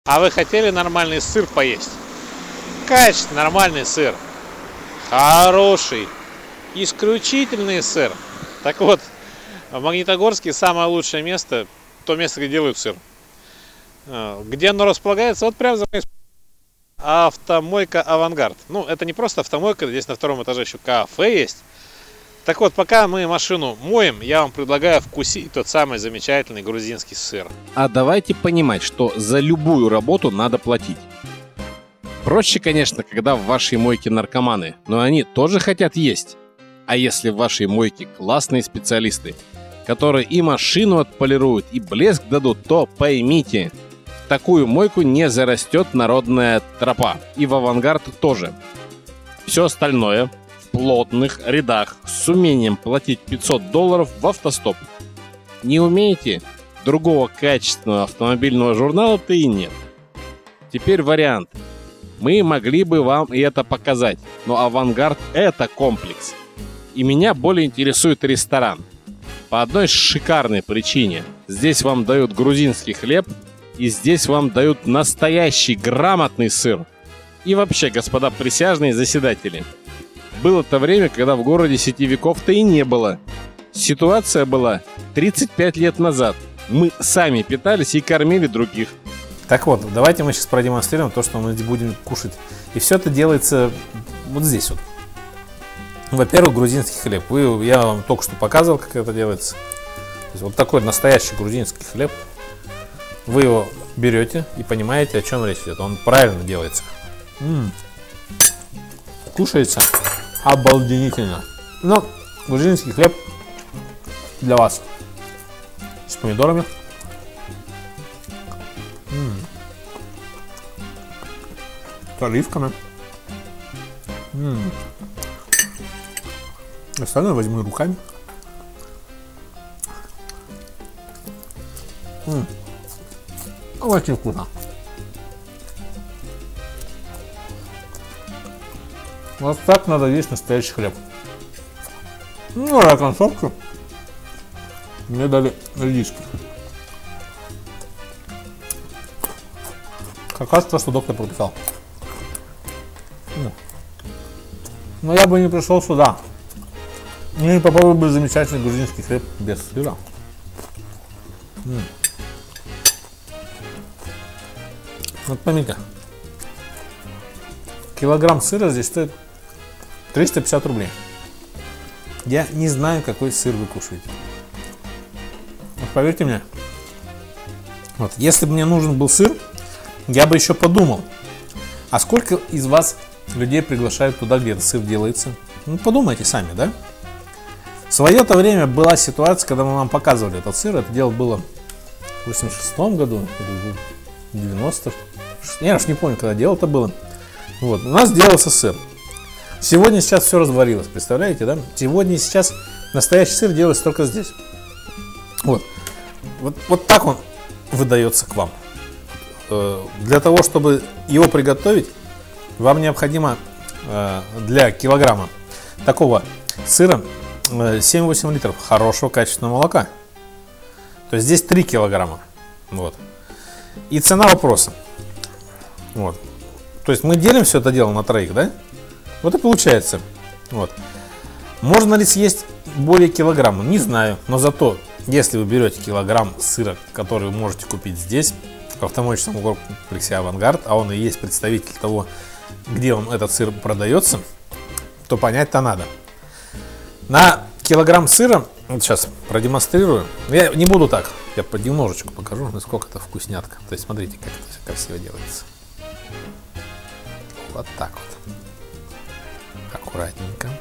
А вы хотели нормальный сыр поесть? Качественный, нормальный сыр. Хороший, исключительный сыр. Так вот, в Магнитогорске самое лучшее место, то место, где делают сыр. Где оно располагается? Вот прямо за моей автомойка «Авангард». Ну, это не просто автомойка, здесь на втором этаже еще кафе есть. Так вот, пока мы машину моем, я вам предлагаю вкусить тот самый замечательный грузинский сыр. А давайте понимать, что за любую работу надо платить. Проще, конечно, когда в вашей мойке наркоманы, но они тоже хотят есть. А если в вашей мойке классные специалисты, которые и машину отполируют, и блеск дадут, то поймите, в такую мойку не зарастет народная тропа. И в «Авангард» тоже. Все остальное в плотных рядах с умением платить $500 в автостоп. Не умеете? Другого качественного автомобильного журнала-то и нет. Теперь вариант. Мы могли бы вам и это показать, но «Авангард» — это комплекс. И меня более интересует ресторан. По одной шикарной причине. Здесь вам дают грузинский хлеб, и здесь вам дают настоящий грамотный сыр. И вообще, господа присяжные заседатели, было-то время, когда в городе сетевиков-то и не было. Ситуация была 35 лет назад. Мы сами питались и кормили других. Так вот, давайте мы сейчас продемонстрируем то, что мы будем кушать. И все это делается вот здесь вот. Во-первых, грузинский хлеб. Я вам только что показывал, как это делается. То есть вот такой настоящий грузинский хлеб. Вы его берете и понимаете, о чем речь идет. Он правильно делается. Кушается обалденительно. Но грузинский хлеб для вас с помидорами. С оливками. Остальное возьму руками. Очень вкусно. Вот так надо есть настоящий хлеб. Ну, а концовку мне дали редиски. Как раз то, что доктор прописал. Но я бы не пришел сюда. Не попробовал бы замечательный грузинский хлеб без сыра. Вот поймите, килограмм сыра здесь стоит 350 рублей. Я не знаю, какой сыр вы кушаете. Вот поверьте мне, вот, если бы мне нужен был сыр, я бы еще подумал, а сколько из вас людей приглашают туда, где этот сыр делается? Ну, подумайте сами, да? В свое-то время была ситуация, когда мы вам показывали этот сыр. Это дело было в 86-м году, или в 90-м. Я уж не помню, когда дело это было. Вот. У нас делался сыр. Сегодня сейчас все разварилось, представляете, да? Сегодня сейчас настоящий сыр делается только здесь. Вот. Вот так он выдается к вам. Для того, чтобы его приготовить, вам необходимо для килограмма такого сыра 7-8 литров хорошего качественного молока. То есть здесь 3 килограмма. Вот. И цена вопроса. Вот. То есть мы делим все это дело на троих, да? Вот и получается. Вот. Можно ли съесть более килограмма? Не знаю. Но зато, если вы берете килограмм сыра, который вы можете купить здесь, в автомоечном комплексе «Авангард», а он и есть представитель того, где он, этот сыр продается, то понять-то надо. На килограмм сыра, вот сейчас продемонстрирую, я не буду так, я понемножечку покажу, насколько это вкуснятка. То есть смотрите, как это все красиво делается. Вот так вот. Аккуратненько.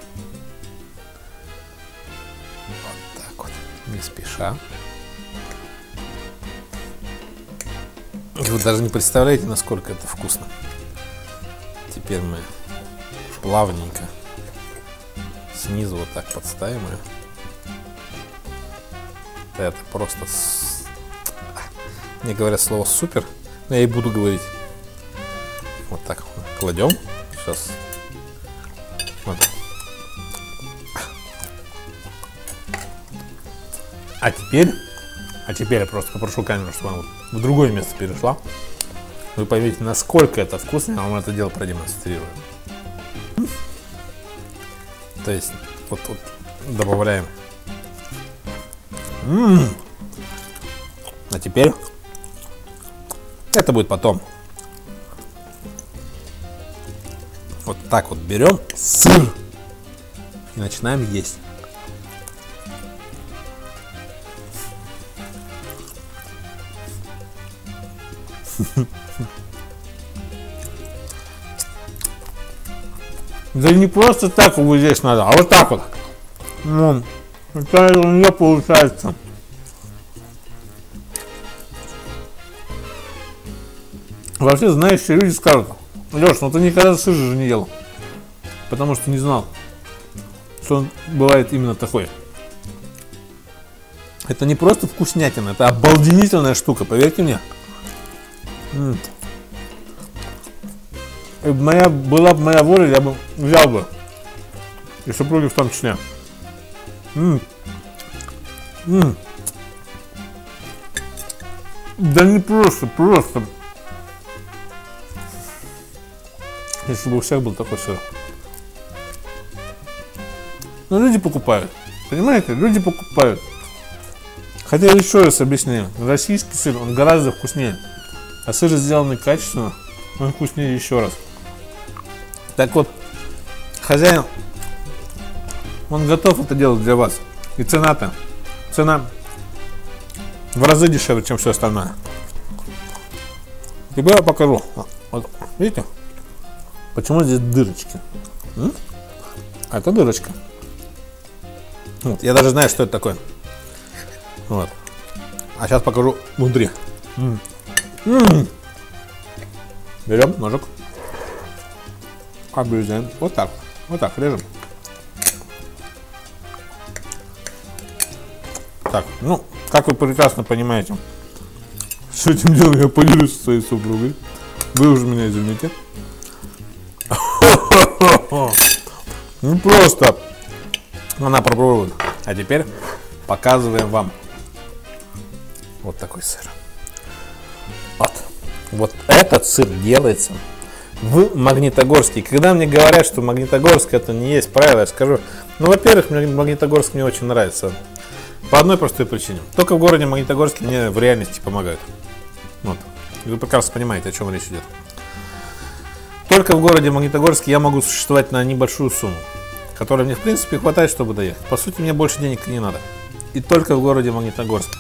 Вот так вот, не спеша. И вы даже не представляете, насколько это вкусно. Теперь мы плавненько снизу вот так подставим ее. Это просто... Мне говорят слово супер, но я и буду говорить. Вот так кладем. Сейчас. Вот. А теперь я просто попрошу камеру, чтобы она в другое место перешла. вы поймете, насколько это вкусно, я вам это дело продемонстрирую. То есть, вот добавляем. А теперь это будет потом. Вот так вот берем сыр и начинаем есть. Да не просто так его здесь надо, а вот так вот. Ну, это у нее получается. Вообще, знающие люди скажут: Леш, ну ты никогда сыр же не ел. Потому что не знал, что он бывает именно такой. Это не просто вкуснятина, это обалденительная штука, поверьте мне. Была бы моя воля, я бы взял бы. И супруги в том числе. Да не просто. Если бы у всех был такой сыр. Но люди покупают. Понимаете? Люди покупают. Хотя еще раз объясняю. Российский сыр, он гораздо вкуснее. А сыр, сделанный качественно, он вкуснее еще раз. Так вот, хозяин, он готов это делать для вас. И цена в разы дешевле, чем все остальное. Теперь я покажу. Вот, видите? Почему здесь дырочки? А это дырочка. Вот, я даже знаю, что это такое. Вот. А сейчас покажу внутри. Берем ножик. Обрезаем. Вот так режем. Так, ну, как вы прекрасно понимаете, с этим делом я поделюсь со своей супругой. Вы уже меня извините. Ну просто она попробует. А теперь показываем вам вот такой сыр. Вот этот сыр делается в Магнитогорске. Когда мне говорят, что Магнитогорск это не есть правило, я скажу: ну, во-первых, Магнитогорск мне очень нравится. По одной простой причине. Только в городе Магнитогорске мне в реальности помогают. Вот. Вы прекрасно понимаете, о чем речь идет. Только в городе Магнитогорске я могу существовать на небольшую сумму, которой мне в принципе хватает, чтобы доехать. По сути, мне больше денег не надо. И только в городе Магнитогорске,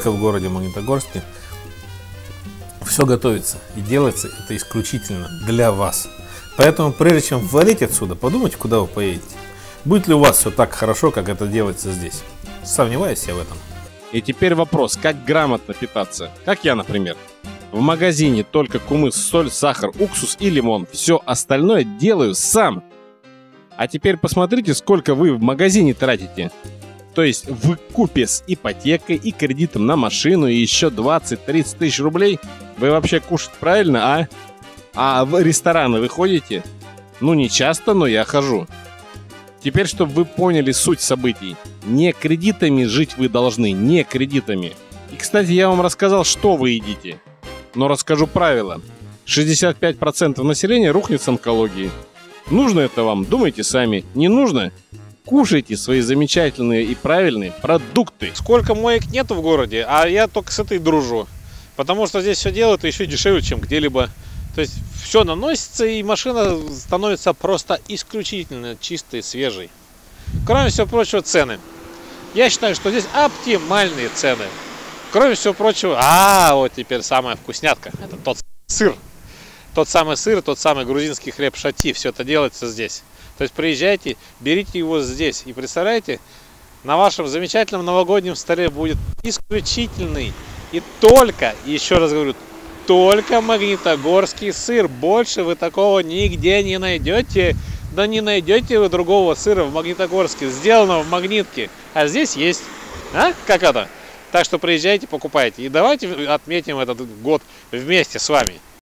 все готовится и делается это исключительно для вас. Поэтому, прежде чем валить отсюда, подумайте, куда вы поедете. Будет ли у вас все так хорошо, как это делается здесь? Сомневаюсь я в этом. И теперь вопрос, как грамотно питаться? Как я, например. В магазине только кумыс, соль, сахар, уксус и лимон. Все остальное делаю сам. А теперь посмотрите, сколько вы в магазине тратите. То есть вкупе с ипотекой и кредитом на машину и еще 20-30 тысяч рублей. Вы вообще кушать правильно, а? А в рестораны вы ходите? Ну, не часто, но я хожу. Теперь, чтобы вы поняли суть событий. Не кредитами жить вы должны, не кредитами. И, кстати, я вам рассказал, что вы едите. Но расскажу правила. 65% населения рухнет с онкологией. Нужно это вам? Думайте сами. Не нужно? Кушайте свои замечательные и правильные продукты. Сколько моек нету в городе, а я только с этой дружу. Потому что здесь все делают еще дешевле, чем где-либо. То есть все наносится, и машина становится просто исключительно чистой, свежей. Кроме всего прочего, цены. Я считаю, что здесь оптимальные цены. Кроме всего прочего, вот теперь самая вкуснятка. Это тот сыр. Тот самый сыр, тот самый грузинский хлеб шати. Все это делается здесь. То есть приезжайте, берите его здесь. И представляете, на вашем замечательном новогоднем столе будет исключительный и только, еще раз говорю, только магнитогорский сыр. Больше вы такого нигде не найдете. Да не найдете вы другого сыра в Магнитогорске, сделанного в Магнитке. А здесь есть. Как это? Так что приезжайте, покупайте. И давайте отметим этот год вместе с вами.